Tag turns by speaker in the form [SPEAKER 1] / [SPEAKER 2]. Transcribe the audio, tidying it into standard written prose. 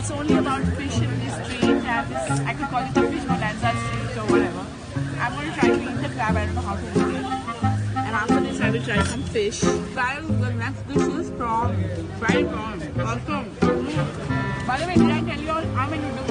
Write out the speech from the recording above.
[SPEAKER 1] it's only about fish in this street, and this, I could call it the Food Bonanza street or whatever. I'm going to try to eat the crab. I don't know how to eat it. And after this, I will try some fish. Guys, the next dish is prawn. Fried prawn. Awesome. By the way, did I tell you all I'm in Udupi?